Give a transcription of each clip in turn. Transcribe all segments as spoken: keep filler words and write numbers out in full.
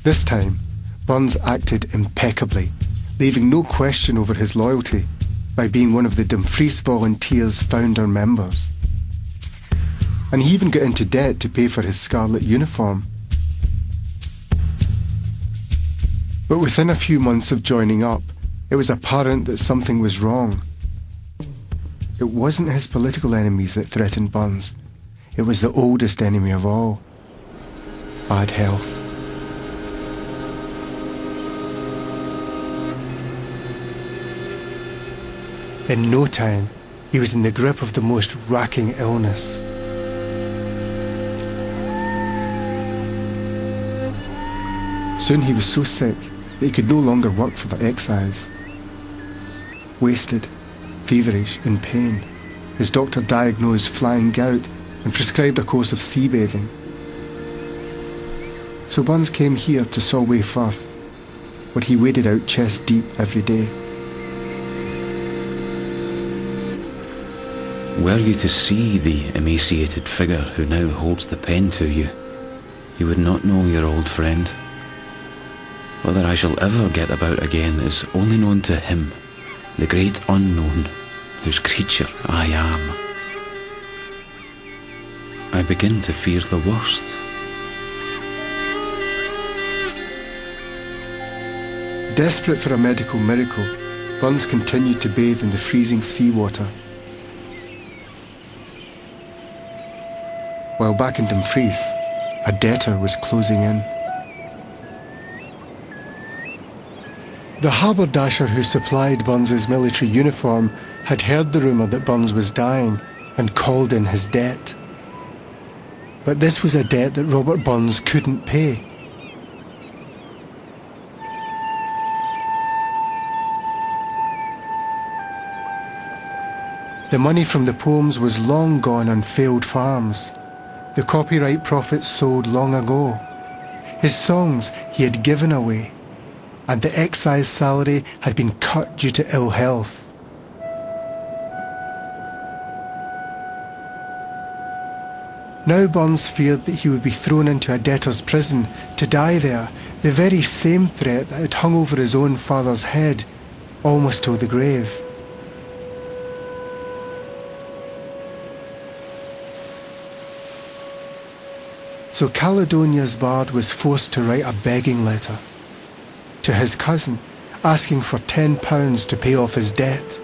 This time, Burns acted impeccably, leaving no question over his loyalty by being one of the Dumfries Volunteers' founder members. And he even got into debt to pay for his scarlet uniform. But within a few months of joining up, it was apparent that something was wrong. It wasn't his political enemies that threatened Burns. It was the oldest enemy of all: bad health. In no time, he was in the grip of the most racking illness. Soon he was so sick that he could no longer work for the excise. Wasted, feverish, in pain, his doctor diagnosed flying gout and prescribed a course of sea bathing. So Burns came here to Solway Firth, where he waded out chest deep every day. Were you to see the emaciated figure who now holds the pen to you, you would not know your old friend. Whether I shall ever get about again is only known to him, the great unknown, whose creature I am. I begin to fear the worst. Desperate for a medical miracle, Burns continued to bathe in the freezing seawater. While back in Dumfries, a debtor was closing in. The haberdasher who supplied Burns's military uniform had heard the rumour that Burns was dying and called in his debt. But this was a debt that Robert Burns couldn't pay. The money from the poems was long gone on failed farms. The copyright profits sold long ago. His songs he had given away, and the excise salary had been cut due to ill health. Now Burns feared that he would be thrown into a debtor's prison to die there, the very same threat that had hung over his own father's head, almost to the grave. So Caledonia's bard was forced to write a begging letter to his cousin, asking for ten pounds to pay off his debt.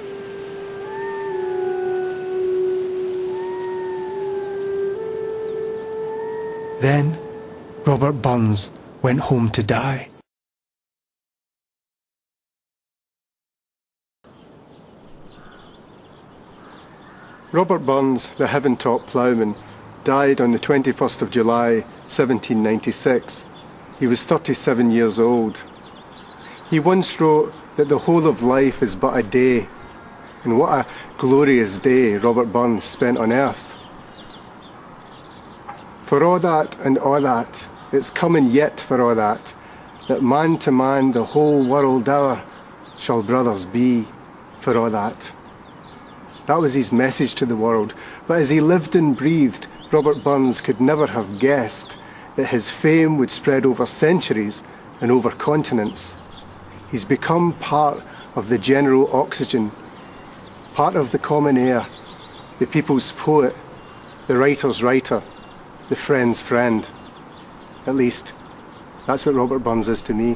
Then Robert Burns went home to die. Robert Burns, the Heaventop ploughman, died on the twenty-first of July, seventeen ninety-six. He was thirty-seven years old. He once wrote that the whole of life is but a day, and what a glorious day Robert Burns spent on earth. For all that and all that, it's coming yet for all that, that man to man the whole world o'er shall brothers be, for all that. That was his message to the world, but as he lived and breathed, Robert Burns could never have guessed that his fame would spread over centuries and over continents. He's become part of the general oxygen, part of the common air, the people's poet, the writer's writer, the friend's friend. At least, that's what Robert Burns is to me.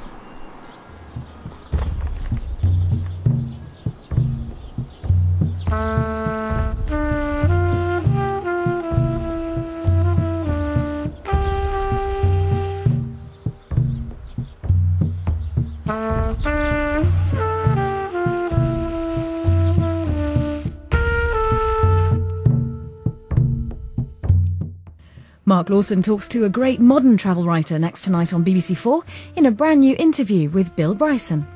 Mark Lawson talks to a great modern travel writer next tonight on B B C Four in a brand new interview with Bill Bryson.